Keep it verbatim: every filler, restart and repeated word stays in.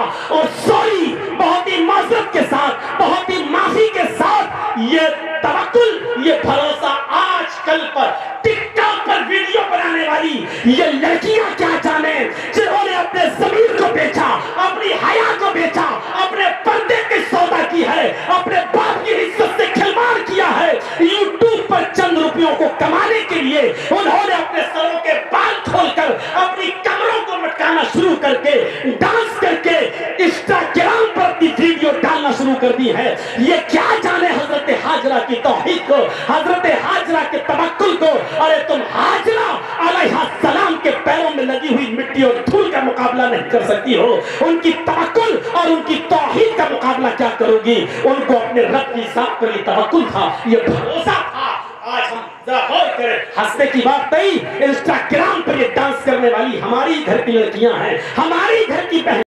اور سوری بہت ہی معذرت کے ساتھ، بہت ہی معافی کے ساتھ، یہ توکل، یہ بھروسہ آج کل پر ٹک ٹاک پر ویڈیو بنانے والی یہ لڑکیاں کیا جانے، جنہوں نے اپنے ضمیر کو بیچا، اپنی حیا کو بیچا، اپنے پردے کی سودا کی ہے، اپنے باپ کی عزت سے کھلواڑ کیا ہے، یوٹیوب پر چند روپیوں کو کمانے کے لیے انہوں نے اپنے سروں کے بال کھول کر اپنی کمروں کو مٹکانا شروع کر کے ڈانس کر کے انسٹاگرام پر اپنی ویڈیو ڈالنا شروع کر دی ہے۔ یہ کیا جانے حضرت حاجرہ کی توحید کو، حضرت حاجرہ کے توکل کو۔ ارے تم حاجرہ علیہ السلام کے پیروں میں لگی ہوئی مٹی اور دھول کا مقابلہ نہیں کر سکتی ہو، ان کی توکل اور ان کی توحید کا مقابلہ کیا کرو گی؟ ان کو اپنے رب کی ذات پر یہ توکل تھا، یہ بھروسہ تھا۔ آج ہم ذرا غور کریں، ہنسنے کی بات نہیں، انسٹاگرام پر یہ ڈانس کرنے والی ہماری گھر کی لڑکیاں ہیں، ہماری گھر کی بہن